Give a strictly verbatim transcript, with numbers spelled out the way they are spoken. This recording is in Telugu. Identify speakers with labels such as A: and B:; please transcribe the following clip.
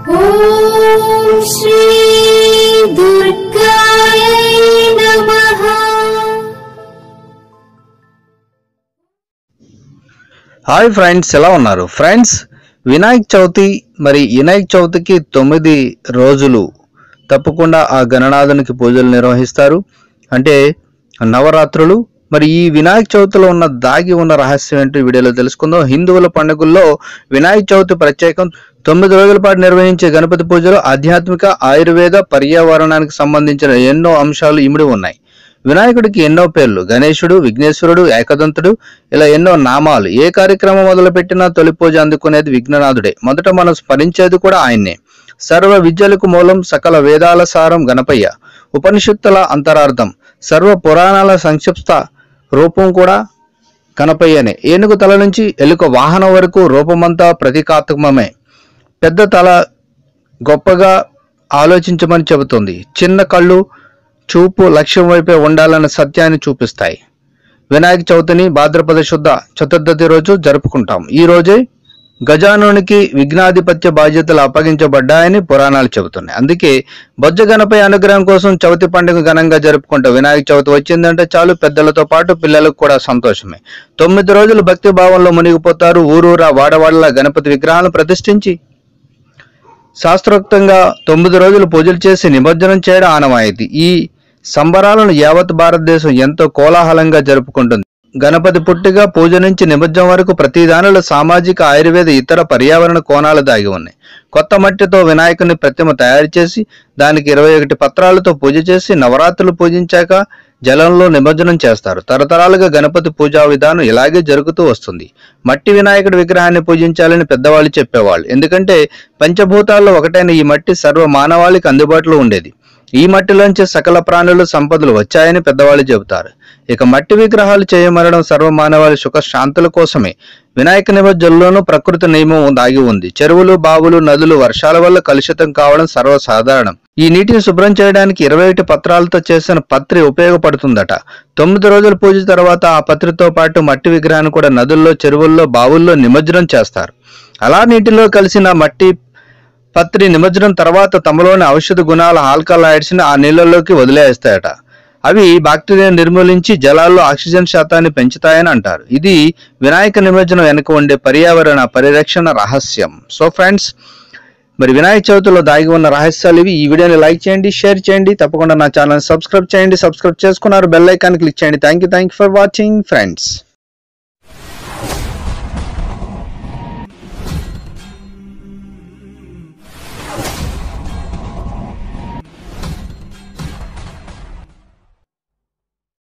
A: ఓం శ్రీ దుర్గాయ నమః.
B: హాయ్ ఫ్రెండ్స్, ఎలా ఉన్నారు ఫ్రెండ్స్? వినాయక చవితి మరి వినాయక చవితికి తొమ్మిది రోజులు తప్పకుండా ఆ గణనాథునికి పూజలు నిర్వహిస్తారు, అంటే నవరాత్రులు. మరి ఈ వినాయక చవితిలో ఉన్న దాగి ఉన్న రహస్యం ఏంటో వీడియోలో తెలుసుకుందాం. హిందువుల పండుగల్లో వినాయక చవితి ప్రత్యేకం. తొమ్మిది రోజుల పాటు నిర్వహించే గణపతి పూజలు ఆధ్యాత్మిక, ఆయుర్వేద, పర్యావరణానికి సంబంధించిన ఎన్నో అంశాలు ఇమిడి ఉన్నాయి. వినాయకుడికి ఎన్నో పేర్లు: గణేశుడు, విఘ్నేశ్వరుడు, ఏకదంతుడు, ఇలా ఎన్నో నామాలు. ఏ కార్యక్రమం మొదలుపెట్టినా తొలి పూజ అందుకునేది విఘ్ననాథుడే. మొదట మనం స్మరించేది కూడా ఆయన్నే. సర్వ విద్యలకు మూలం, సకల వేదాల సారం గణపయ్య. ఉపనిషత్తుల అంతరార్థం, సర్వ పురాణాల సంక్షిప్త రూపం కూడా గణపయ్యనే. ఏనుగు తల నుంచి ఎలుక వాహనం వరకు రూపమంతా ప్రతీకాత్మకమే. పెద్ద తల గొప్పగా ఆలోచించమని చెబుతుంది. చిన్న కళ్ళు చూపు లక్ష్యం వైపే ఉండాలన్న సత్యాన్ని చూపిస్తాయి. వినాయక చవితిని భాద్రపద శుద్ధ చతుర్థి రోజు జరుపుకుంటాం. ఈ రోజే గజానునికి విఘ్నాధిపత్య బాధ్యతలు అప్పగించబడ్డాయని పురాణాలు చెబుతున్నాయి. అందుకే బొజ్జ గణపై అనుగ్రహం కోసం చవితి పండుగ ఘనంగా జరుపుకుంటాం. వినాయక చవితి వచ్చిందంటే చాలు పెద్దలతో పాటు పిల్లలకు కూడా సంతోషమే. తొమ్మిది రోజులు భక్తి భావంలో మునిగిపోతారు. ఊరూరా వాడవాడలా గణపతి విగ్రహాలను ప్రతిష్ఠించి శాస్త్రోక్తంగా తొమ్మిది రోజులు పూజలు చేసి నిమజ్జనం చేయడం ఆనవాయితీ. ఈ సంబరాలను యావత్ భారతదేశం ఎంతో కోలాహలంగా జరుపుకుంటుంది. గణపతి పుట్టిగా పూజ నుంచి నిమజ్జనం వరకు ప్రతి దానిలో సామాజిక, ఆయుర్వేద, ఇతర పర్యావరణ కోణాలు దాగి ఉన్నాయి. కొత్త మట్టితో వినాయకుని ప్రతిమ తయారు చేసి దానికి ఇరవై ఒకటి పత్రాలతో పూజ చేసి నవరాత్రులు పూజించాక జలంలో నిమజ్జనం చేస్తారు. తరతరాలుగా గణపతి పూజా విధానం ఇలాగే జరుగుతూ వస్తుంది. మట్టి వినాయకుడి విగ్రహాన్ని పూజించాలని పెద్దవాళ్ళు చెప్పేవాళ్ళు. ఎందుకంటే పంచభూతాల్లో ఒకటైన ఈ మట్టి సర్వ మానవాళికి అందుబాటులో ఉండేది. ఈ మట్టిలోంచి సకల ప్రాణులు, సంపదలు వచ్చాయని పెద్దవాళ్ళు చెబుతారు. ఇక మట్టి విగ్రహాలు చేయమనడం సర్వ మానవాళి సుఖ శాంతుల కోసమే. వినాయక నిమజ్జనంలోనూ ప్రకృతి నియమం దాగి ఉంది. చెరువులు, బావులు, నదులు వర్షాల వల్ల కలుషితం కావడం సర్వసాధారణం. ఈ నీటిని శుభ్రం చేయడానికి ఇరవై ఒకటి పత్రాలతో చేసిన పత్రి ఉపయోగపడుతుందట. తొమ్మిది రోజుల పూజ తర్వాత ఆ పత్రితో పాటు మట్టి విగ్రహాన్ని కూడా నదుల్లో, చెరువుల్లో, బావుల్లో నిమజ్జనం చేస్తారు. అలా నీటిలో కలిసిన మట్టి పత్రి నిమజ్జనం తర్వాత తమలోని ఔషధ గుణాల ఆల్కలాయిడ్స్ ని ఆ నీళ్లలోకి వదిలేస్తాయట. అవి బ్యాక్టీరియా నిర్మూలించి జలాల్లో ఆక్సిజన్ శాతాన్ని పెంచుతాయని అంటారు. ఇది వినాయక నిమజ్జనం వెనుక ఉండే పర్యావరణ పరిరక్షణ రహస్యం. సో ఫ్రెండ్స్, మరి వినాయక చవితిలో దాగి ఉన్న రహస్యాలు ఇవి. ఈ వీడియోని లైక్ చేయండి, షేర్ చేయండి, తప్పకుండా నా ఛానల్ సబ్స్క్రైబ్ చేయండి. సబ్స్క్రైబ్ చేసుకున్నారు, బెల్ ఐకాన్ క్లిక్ చేయండి. Thank you thank you for watching friends.